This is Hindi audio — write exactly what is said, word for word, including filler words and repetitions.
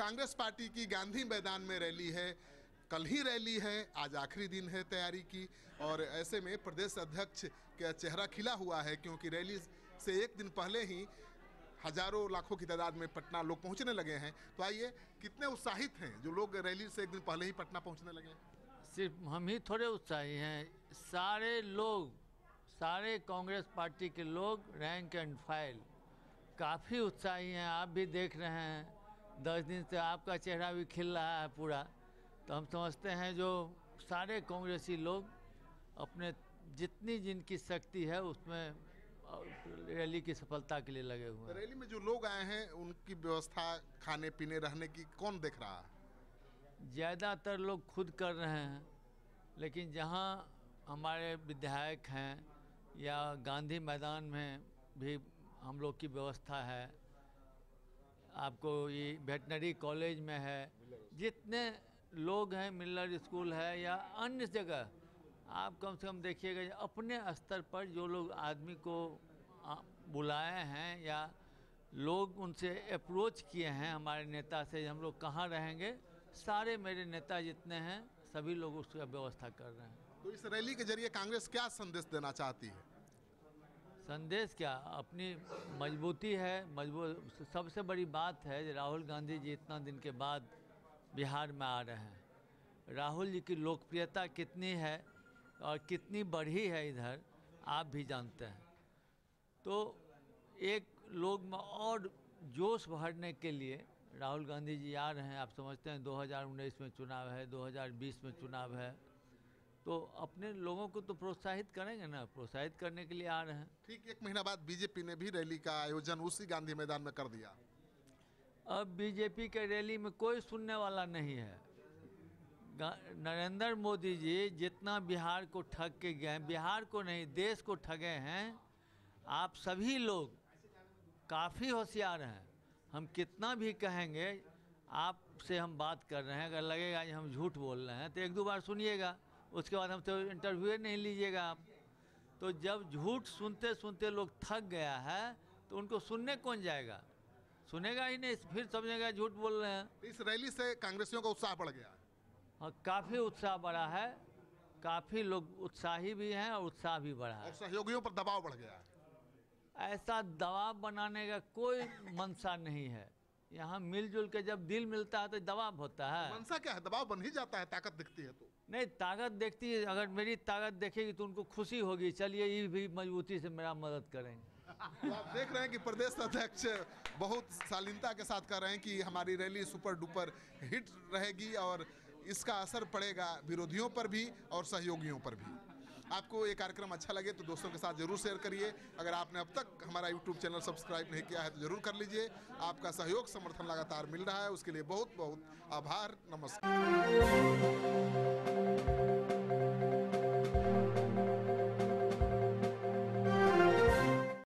कांग्रेस पार्टी की गांधी मैदान में रैली है। कल ही रैली है, आज आखिरी दिन है तैयारी की, और ऐसे में प्रदेश अध्यक्ष का चेहरा खिला हुआ है, क्योंकि रैली से एक दिन पहले ही हजारों लाखों की तादाद में पटना लोग पहुंचने लगे हैं। तो आइए, कितने उत्साहित हैं जो लोग रैली से एक दिन पहले ही पटना पहुंचने लगे हैं? सिर्फ हम ही थोड़े उत्साही हैं, सारे लोग, सारे कांग्रेस पार्टी के लोग रैंक एंड फाइल काफ़ी उत्साही हैं। आप भी देख रहे हैं, दस दिन से आपका चेहरा भी खिल रहा है पूरा। तो हम समझते हैं जो सारे कांग्रेसी लोग अपने जितनी जिनकी शक्ति है उसमें रैली की सफलता के लिए लगे हुए हैं। रैली में जो लोग आए हैं उनकी व्यवस्था खाने पीने रहने की कौन देख रहा है? ज़्यादातर लोग खुद कर रहे हैं, लेकिन जहां हमारे विधायक हैं या गांधी मैदान में भी हम लोग की व्यवस्था है, आपको ये वेटनरी कॉलेज में है, जितने लोग हैं, मिलर स्कूल है या अन्य जगह, आप कम से कम देखिएगा अपने स्तर पर जो लोग आदमी को बुलाए हैं या लोग उनसे अप्रोच किए हैं हमारे नेता से, हम लोग कहाँ रहेंगे, सारे मेरे नेता जितने हैं सभी लोग उसका व्यवस्था कर रहे हैं। तो इस रैली के जरिए कांग्रेस क्या संदेश देना चाहती है? संदेश क्या, अपनी मजबूती है। मजबूत सबसे बड़ी बात है राहुल गांधी जी इतना दिन के बाद बिहार में आ रहे हैं। राहुल जी की लोकप्रियता कितनी है और कितनी बढ़ी है इधर, आप भी जानते हैं। तो एक लोग में और जोश भरने के लिए राहुल गांधी जी आ रहे हैं। आप समझते हैं दो हज़ार उन्नीस में चुनाव है, दो हज़ार बीस में चुनाव है, तो अपने लोगों को तो प्रोत्साहित करेंगे ना, प्रोत्साहित करने के लिए आ रहे हैं। ठीक एक महीना बाद बीजेपी ने भी रैली का आयोजन उसी गांधी मैदान में कर दिया। अब बीजेपी के रैली में कोई सुनने वाला नहीं है। नरेंद्र मोदी जी जितना बिहार को ठग के गए, बिहार को नहीं देश को ठगे हैं। आप सभी लोग काफ़ी होशियार हैं। हम कितना भी कहेंगे, आपसे हम बात कर रहे हैं, अगर लगेगा कि हम झूठ बोल रहे हैं तो एक दो बार सुनिएगा, उसके बाद हमसे इंटरव्यू नहीं लीजिएगा आप। तो जब झूठ सुनते सुनते लोग थक गया है तो उनको सुनने कौन जाएगा? सुनेगा ही नहीं, फिर समझेगा झूठ बोल रहे हैं। इस रैली से कांग्रेसियों का उत्साह बढ़ गया। हाँ, काफ़ी उत्साह बढ़ा है, काफ़ी लोग उत्साही भी हैं और उत्साह भी बढ़ा है। और सहयोगियों पर दबाव बढ़ गया है। ऐसा दबाव बनाने का कोई मंशा नहीं है। यहाँ मिलजुल के जब दिल मिलता है तो दबाव होता है। मंशा क्या है? दबाव बन ही जाता है, ताकत दिखती है तो। नहीं, ताकत देखती है, अगर मेरी ताकत देखेगी तो उनको खुशी होगी, चलिए ये भी मजबूती से मेरा मदद करेंगे। तो आप देख रहे हैं कि प्रदेश अध्यक्ष बहुत शालीनता के साथ कह रहे हैं कि हमारी रैली सुपर डुपर हिट रहेगी और इसका असर पड़ेगा विरोधियों पर भी और सहयोगियों पर भी। आपको ये कार्यक्रम अच्छा लगे तो दोस्तों के साथ जरूर शेयर करिए। अगर आपने अब तक हमारा यूट्यूब चैनल सब्सक्राइब नहीं किया है तो जरूर कर लीजिए। आपका सहयोग समर्थन लगातार मिल रहा है, उसके लिए बहुत बहुत आभार। नमस्कार।